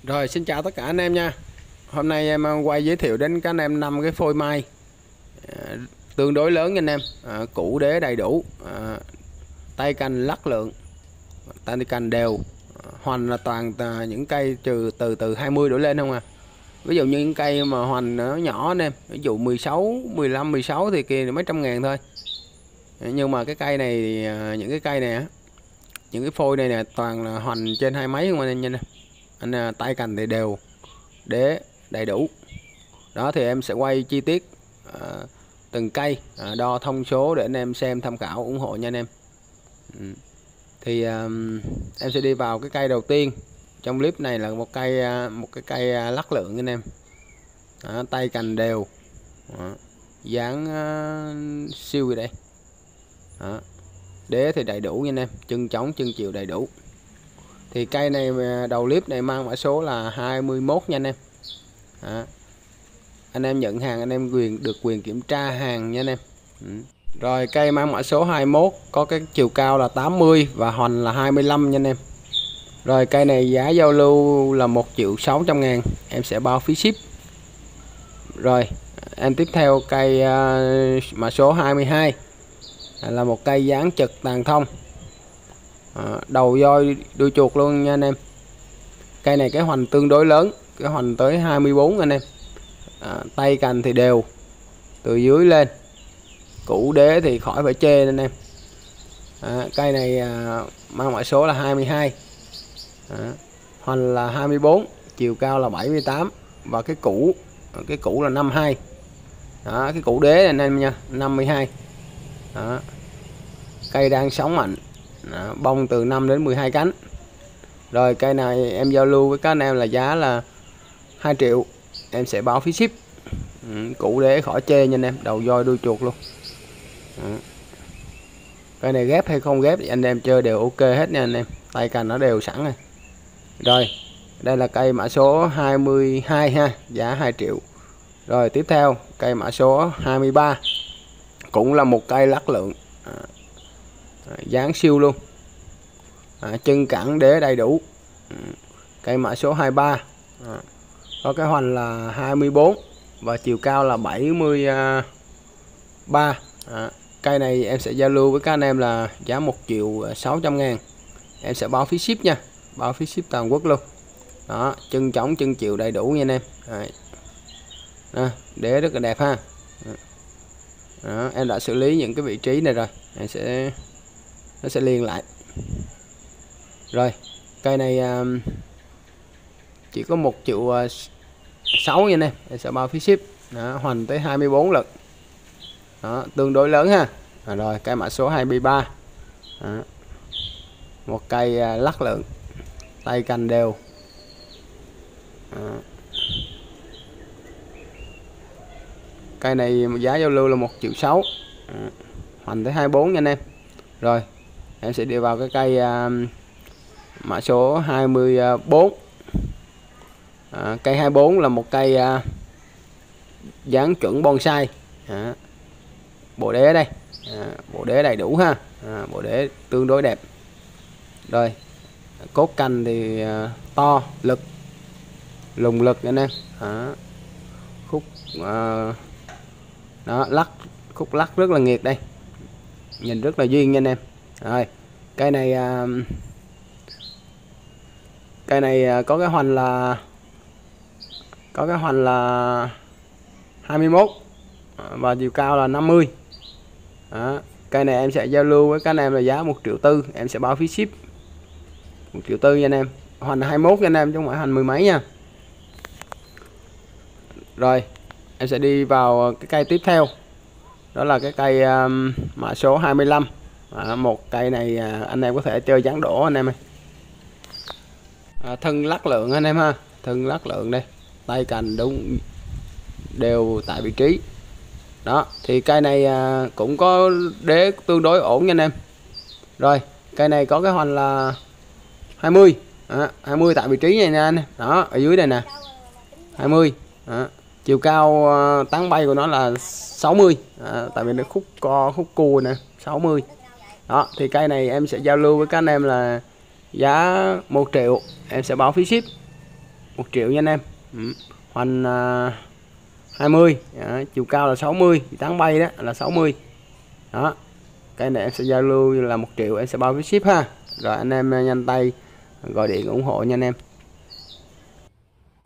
Rồi, xin chào tất cả anh em nha. Hôm nay em quay giới thiệu đến các anh em 5 cái phôi mai à, tương đối lớn nha anh em. Củ đế đầy đủ, tay cành lắc lượng, tay cành đều. Hoành là toàn những cây từ 20 đổ lên không à. Ví dụ như những cây mà hoành nó nhỏ anh em, ví dụ 16, 15, 16 thì kia mấy trăm ngàn thôi. Nhưng mà cái cây này những cái cây này á, những cái phôi này nè toàn là hoành trên hai mấy không anh em nha. Anh tay cành thì đều, đế đầy đủ. Đó thì em sẽ quay chi tiết từng cây, đo thông số để anh em xem tham khảo ủng hộ nha anh em. Thì em sẽ đi vào cái cây đầu tiên trong clip này là một cái cây lắc lượng anh em. Tay cành đều, dáng siêu vậy đây. Đế thì đầy đủ nha anh em, chân trống chân chiều đầy đủ. Thì cây này đầu clip này mang mã số là 21 nha anh em. Anh em nhận hàng anh em được quyền kiểm tra hàng nha anh em. Rồi cây mang mã số 21 có cái chiều cao là 80 và hoành là 25 nha anh em. Rồi cây này giá giao lưu là 1.600.000, em sẽ bao phí ship. Rồi em tiếp theo cây mã số 22 là một cây dáng trực tàn thông, đầu voi đuôi chuột luôn nha anh em. Cây này cái hoành tương đối lớn, cái hoành tới 24 anh em. Tay cành thì đều từ dưới lên, củ đế thì khỏi phải chê anh em. Cây này mang mã số là 22, hoành là 24, chiều cao là 78 và cái củ là 52. Cái củ đế này anh em nha, 52. Cây đang sống mạnh, bông từ 5 đến 12 cánh. Rồi cây này em giao lưu với các anh em là giá là 2 triệu, em sẽ báo phí ship. Củ đế khỏi chê nha anh em, đầu voi đuôi chuột luôn. Cây này ghép hay không ghép thì anh em chơi đều ok hết nha anh em, tay cành nó đều sẵn rồi. Rồi đây là cây mã số 22 ha, giá 2 triệu. Rồi tiếp theo cây mã số 23 cũng là một cây lắc lượng, dáng siêu luôn, chân cẳng đế đầy đủ. Cây mã số 23 có cái hoành là 24 và chiều cao là 73. Cây này em sẽ giao lưu với các anh em là giá 1.600.000, em sẽ báo phí ship nha, báo phí ship toàn quốc luôn. Đó, chân trống chân chiều đầy đủ nha anh em. Đế rất là đẹp ha. Đó, em đã xử lý những cái vị trí này rồi, nó sẽ liền lại. Rồi cây này chỉ có 1.600.000 nha anh em sẽ bao phí ship. Đó, hoành tới 24 lần. Đó, tương đối lớn ha. Rồi cây mã số 23. Đó, một cây lắc lượng, tay cành đều. Đó. Cây này giá giao lưu là 1.600.000, hoành tới 24 nha anh em. Rồi em sẽ đi vào cái cây mã số 24. Cây 24 là một cây dáng chuẩn bonsai. Bộ đế đây, bộ đế đầy đủ ha, bộ đế tương đối đẹp. Rồi cốt cành thì to, lực lùng lực anh em. Khúc đó khúc lắc rất là nghiệt đây, nhìn rất là duyên nha anh em. Rồi cây này có cái hoành là 21 và chiều cao là 50. Cây này em sẽ giao lưu với các anh em là giá 1.400.000, em sẽ báo phí ship 1.400.000 nha anh em. Hoành 21 nha anh em chứ không phải hoành mười mấy nha. Rồi em sẽ đi vào cái cây tiếp theo, đó là cái cây mã số 25. Một cây này anh em có thể chơi dáng đổ anh em ơi. Thân lắc lượng anh em ha, thân lắc lượng đây, tay cành đúng đều tại vị trí. Đó thì cây này cũng có đế tương đối ổn nha anh em. Rồi cây này có cái hoành là 20, 20 tại vị trí này nè. Đó ở dưới đây nè, 20. Chiều cao tán bay của nó là 60, tại vì nó khúc cua nè, 60. Đó thì cây này em sẽ giao lưu với các anh em là giá 1 triệu, em sẽ báo phí ship. 1 triệu nha anh em. Hoành 20, chiều cao là 60, tán bay đó là 60 đó. Cái này em sẽ giao lưu là 1 triệu, em sẽ bao phí ship ha. Rồi anh em nhanh tay gọi điện ủng hộ nha anh em.